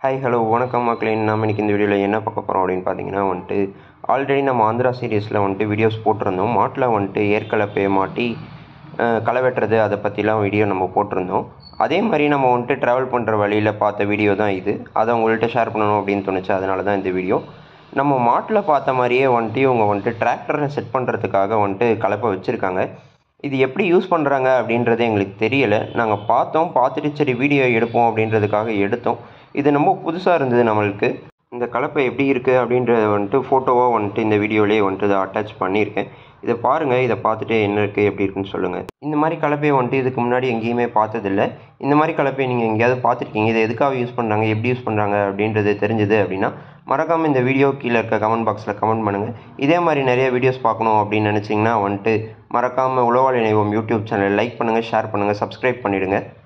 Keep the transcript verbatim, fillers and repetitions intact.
Hi hello வணக்கம் மக்களே. நம்ம இன்றைக்கி இந்த வீடியோவில் என்ன பார்க்க போகிறோம் அப்படின்னு பார்த்தீங்கன்னா வந்துட்டு ஆல்ரெடி நம்ம ஆந்திரா சீரீஸில் வந்துட்டு வீடியோஸ் போட்டிருந்தோம். மாட்டில் வந்துட்டு ஏற்கலப்பையை மாட்டி களை வெட்டுறது அதை பற்றிலாம் வீடியோ நம்ம போட்டிருந்தோம். அதே மாதிரி நம்ம வந்துட்டு ட்ராவல் பண்ணுற வழியில் பார்த்த வீடியோ தான் இது. அதை உங்கள்கிட்ட ஷேர் பண்ணணும் அப்படின்னு தோணுச்சு, அதனால தான் இந்த வீடியோ. நம்ம மாட்டில் பார்த்த மாதிரியே வந்துட்டு இவங்க வந்துட்டு டிராக்டரை செட் பண்ணுறதுக்காக வந்துட்டு கலப்பை வச்சுருக்காங்க. இது எப்படி யூஸ் பண்ணுறாங்க அப்படின்றது எங்களுக்கு தெரியலை. நாங்கள் பார்த்தோம், பார்த்துட்டு சரி வீடியோ எடுப்போம் அப்படின்றதுக்காக எடுத்தோம். இது ரொம்ப புதுசாக இருந்தது நம்மளுக்கு. இந்த கலப்பை எப்படி இருக்குது அப்படின்றத வந்துட்டு ஃபோட்டோவாக வந்துட்டு இந்த வீடியோலேயே வந்துட்டு இதை அட்டாச் பண்ணியிருக்கேன். இதை பாருங்கள், இதை பார்த்துட்டு என்ன இருக்குது எப்படி இருக்குன்னு சொல்லுங்கள். இந்த மாதிரி கலப்பையை வந்துட்டு இதுக்கு முன்னாடி எங்கேயுமே பார்த்ததில்லை. இந்த மாதிரி கலப்பையை நீங்கள் எங்கேயாவது பார்த்துருக்கீங்க, இதை எதுக்காக யூஸ் பண்ணுறாங்க, எப்படி யூஸ் பண்ணுறாங்க அப்படின்றது தெரிஞ்சுது அப்படின்னா மறக்காமல் இந்த வீடியோ கீழே இருக்க கமெண்ட் பாக்ஸில் கமெண்ட் பண்ணுங்கள். இதே மாதிரி நிறைய வீடியோஸ் பார்க்கணும் அப்படின்னு நினச்சிங்கன்னா வந்துட்டு மறக்காமல் உழவால் இணைவோம் யூடியூப் சேனலை லைக் பண்ணுங்கள், ஷேர் பண்ணுங்கள், சப்ஸ்கிரைப் பண்ணிவிடுங்க.